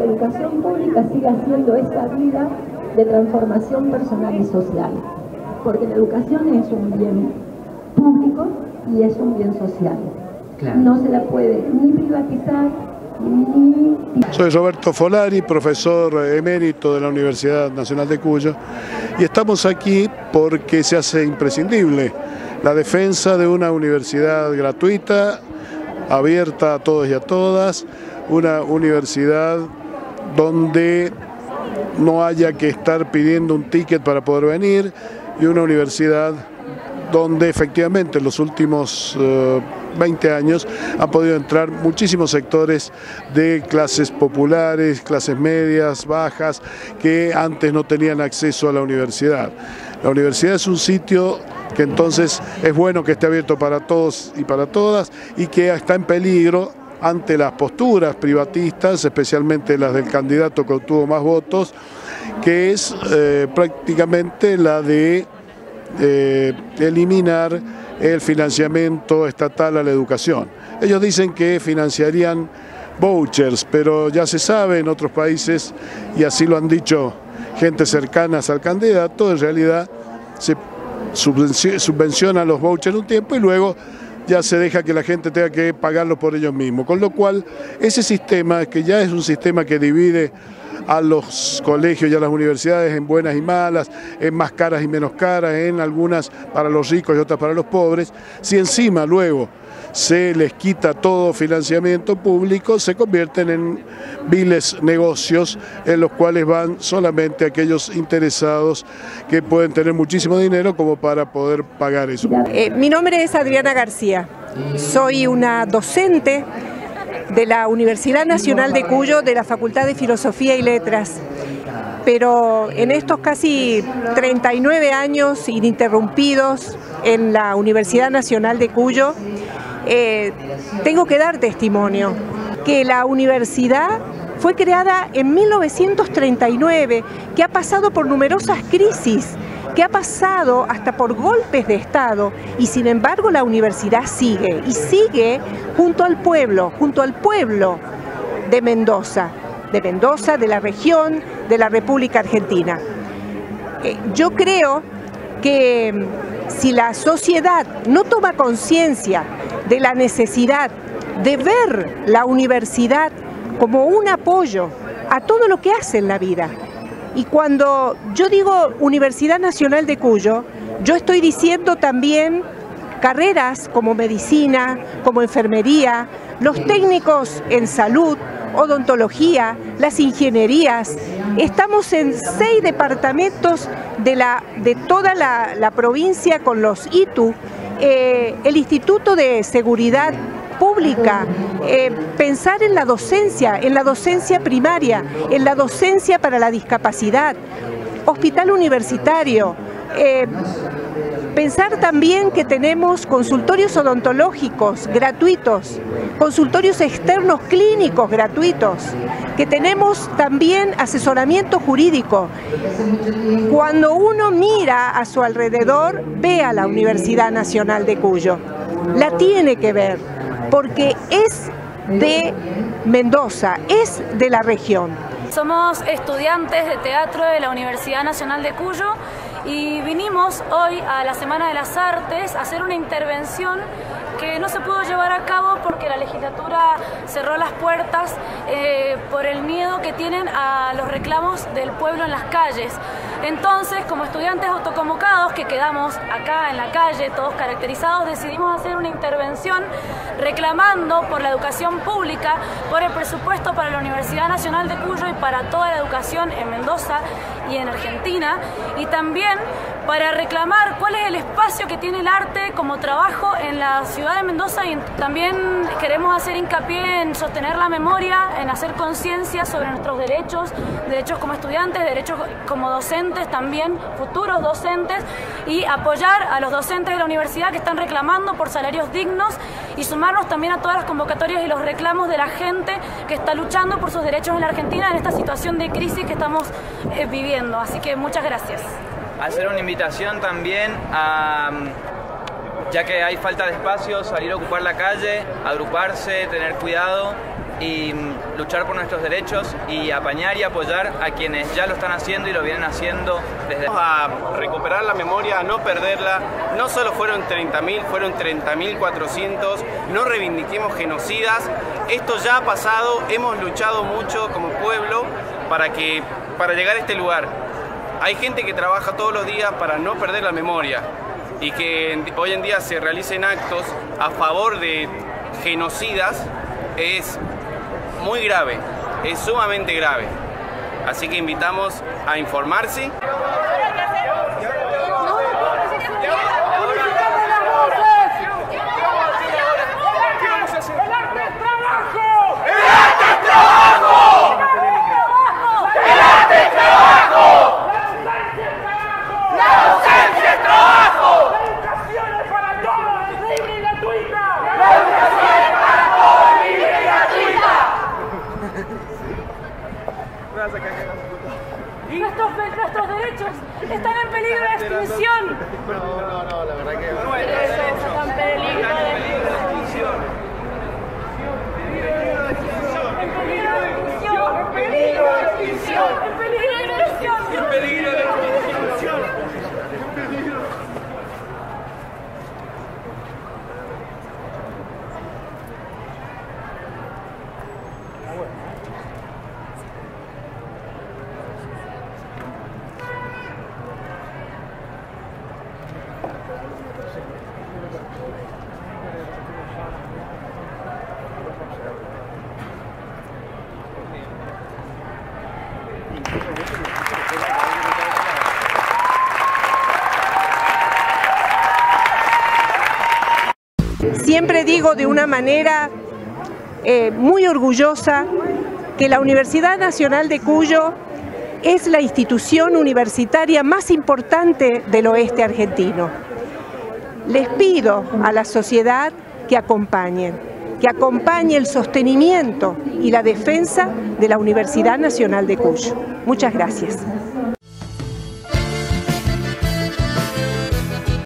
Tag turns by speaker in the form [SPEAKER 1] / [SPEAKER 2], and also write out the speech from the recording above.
[SPEAKER 1] educación pública siga siendo esa vida de transformación personal y social, porque la educación es un bien público y es un bien social. Claro. No se la puede ni privatizar, ni...
[SPEAKER 2] Soy Roberto Folari, profesor emérito de la Universidad Nacional de Cuyo, y estamos aquí porque se hace imprescindible la defensa de una universidad gratuita, abierta a todos y a todas, una universidad donde no haya que estar pidiendo un ticket para poder venir, y una universidad donde efectivamente en los últimos 20 años han podido entrar muchísimos sectores de clases populares, clases medias, bajas, que antes no tenían acceso a la universidad. La universidad es un sitio que entonces es bueno que esté abierto para todos y para todas, y que está en peligro ante las posturas privatistas, especialmente las del candidato que obtuvo más votos, que es prácticamente la de eliminar el financiamiento estatal a la educación. Ellos dicen que financiarían vouchers, pero ya se sabe en otros países, y así lo han dicho gente cercanas al candidato, en realidad se subvenciona los vouchers un tiempo y luego ya se deja que la gente tenga que pagarlo por ellos mismos. Con lo cual, ese sistema, que ya es un sistema que divide a los colegios y a las universidades en buenas y malas, en más caras y menos caras, en algunas para los ricos y otras para los pobres, si encima luego se les quita todo financiamiento público, se convierten en viles negocios en los cuales van solamente aquellos interesados que pueden tener muchísimo dinero como para poder pagar eso.
[SPEAKER 3] Mi nombre es Adriana García, soy una docente de la Universidad Nacional de Cuyo, de la Facultad de Filosofía y Letras, pero en estos casi 39 años ininterrumpidos en la Universidad Nacional de Cuyo, tengo que dar testimonio que la universidad fue creada en 1939, que ha pasado por numerosas crisis, que ha pasado hasta por golpes de Estado, y sin embargo la universidad sigue, y sigue junto al pueblo de Mendoza, de la región, de la República Argentina. Yo creo que si la sociedad no toma conciencia de la necesidad de ver la universidad como un apoyo a todo lo que hace en la vida. Y cuando yo digo Universidad Nacional de Cuyo, yo estoy diciendo también carreras como medicina, como enfermería, los técnicos en salud, odontología, las ingenierías. Estamos en 6 departamentos de toda la provincia con los ITU, el Instituto de Seguridad Pública, pensar en la docencia primaria, en la docencia para la discapacidad, hospital universitario, pensar también que tenemos consultorios odontológicos gratuitos, consultorios externos clínicos gratuitos, que tenemos también asesoramiento jurídico. Cuando uno mira a su alrededor, ve a la Universidad Nacional de Cuyo, la tiene que ver, porque es de Mendoza, es de la región.
[SPEAKER 4] Somos estudiantes de teatro de la Universidad Nacional de Cuyo y vinimos hoy a la Semana de las Artes a hacer una intervención que no se pudo llevar a cabo porque la legislatura cerró las puertas por el miedo que tienen a los reclamos del pueblo en las calles. Entonces, como estudiantes autoconvocados que quedamos acá en la calle, todos caracterizados, decidimos hacer una intervención reclamando por la educación pública, por el presupuesto para la Universidad Nacional de Cuyo y para toda la educación en Mendoza y en Argentina, y también para reclamar cuál es el espacio que tiene el arte como trabajo en la ciudad de Mendoza, y también queremos hacer hincapié en sostener la memoria, en hacer conciencia sobre nuestros derechos como estudiantes, derechos como docentes también, futuros docentes, y apoyar a los docentes de la universidad que están reclamando por salarios dignos, y sumarnos también a todas las convocatorias y los reclamos de la gente que está luchando por sus derechos en la Argentina en esta situación de crisis que estamos viviendo. Así que muchas gracias.
[SPEAKER 5] Hacer una invitación también a ya que hay falta de espacio, salir a ocupar la calle, agruparse, tener cuidado y luchar por nuestros derechos y apañar y apoyar a quienes ya lo están haciendo y lo vienen haciendo desde...
[SPEAKER 6] Vamos a recuperar la memoria, a no perderla. No solo fueron 30.000, fueron 30.400. No reivindiquemos genocidas. Esto ya ha pasado, hemos luchado mucho como pueblo para llegar a este lugar. Hay gente que trabaja todos los días para no perder la memoria y que hoy en día se realicen actos a favor de genocidas es muy grave, es sumamente grave. Así que invitamos a informarse.
[SPEAKER 4] Nuestros derechos están en peligro de extinción.
[SPEAKER 6] No, la verdad que...
[SPEAKER 4] Nuestros derechos están en peligro de extinción. En peligro de extinción. En peligro de extinción. En peligro de extinción. En peligro de extinción.
[SPEAKER 3] Siempre digo de una manera muy orgullosa que la Universidad Nacional de Cuyo es la institución universitaria más importante del oeste argentino. Les pido a la sociedad que acompañe el sostenimiento y la defensa de la Universidad Nacional de Cuyo. Muchas gracias.